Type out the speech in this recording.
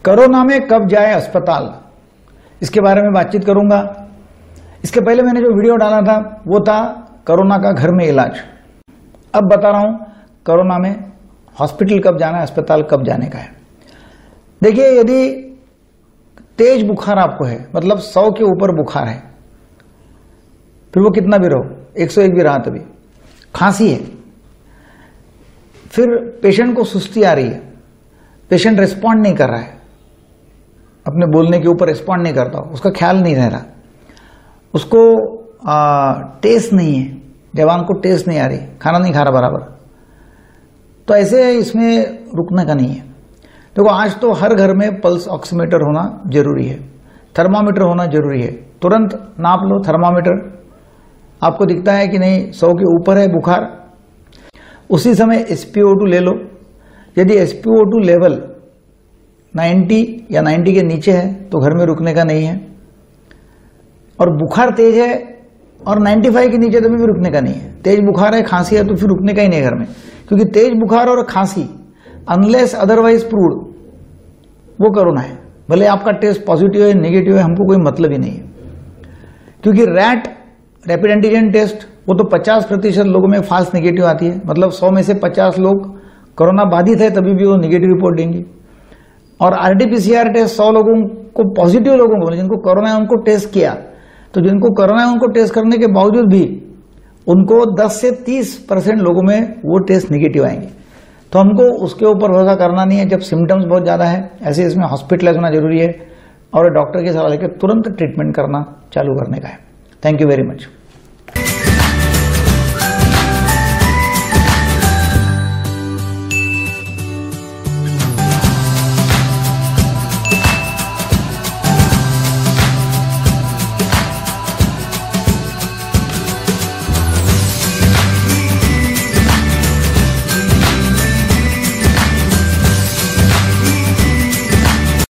Corona में कब जाए अस्पताल, इसके बारे में बातचीत करूंगा। इसके पहले मैंने जो वीडियो डाला था वो था कोरोना का घर में इलाज। अब बता रहा हूं कोरोना में हॉस्पिटल कब जाना है, अस्पताल कब जाने का है। देखिए, यदि तेज बुखार आपको है, मतलब 100 के ऊपर बुखार है, फिर वो कितना भी रहो, 101 भी रहा तभी, खांसी है, फिर पेशेंट को सुस्ती आ रही है, पेशेंट रिस्पॉन्ड नहीं कर रहा है, अपने बोलने के ऊपर रिस्पॉन्ड नहीं करता, उसका ख्याल नहीं रह रहा, उसको टेस्ट नहीं है, जवान को टेस्ट नहीं आ रही, खाना नहीं खा रहा बराबर, तो ऐसे इसमें रुकने का नहीं है। देखो, आज तो हर घर में पल्स ऑक्सीमीटर होना जरूरी है, थर्मामीटर होना जरूरी है। तुरंत नाप लो थर्मामीटर, आपको दिखता है कि नहीं 100 के ऊपर है बुखार, उसी समय SpO2 ले लो। यदि SpO2 लेवल 90 या 90 के नीचे है तो घर में रुकने का नहीं है, और बुखार तेज है और 95 के नीचे तो भी रुकने का नहीं है। तेज बुखार है, खांसी है, तो फिर रुकने का ही नहीं घर में, क्योंकि तेज बुखार और खांसी अनलेस अदरवाइज प्रूव्ड वो कोरोना है। भले आपका टेस्ट पॉजिटिव है नेगेटिव है, हमको कोई मतलब ही नहीं है, क्योंकि रैपिड एंटीजन टेस्ट वो तो 50% लोगों में फाल्स नेगेटिव आती है, मतलब 100 में से 50 लोग कोरोना बाधित है तभी भी वो नेगेटिव रिपोर्ट देंगे। और RT-PCR टेस्ट 100 लोगों को, पॉजिटिव लोगों को, जिनको कोरोना है उनको टेस्ट किया, तो जिनको कोरोना है उनको टेस्ट करने के बावजूद भी उनको 10 से 30% लोगों में वो टेस्ट नेगेटिव आएंगे। तो हमको उसके ऊपर भरोसा करना नहीं है। जब सिम्टम्स बहुत ज्यादा है, ऐसे इसमें हॉस्पिटलाइज होना जरूरी है और डॉक्टर की सलाह लेकर तुरंत ट्रीटमेंट करना चालू करने का है। Thank you very much.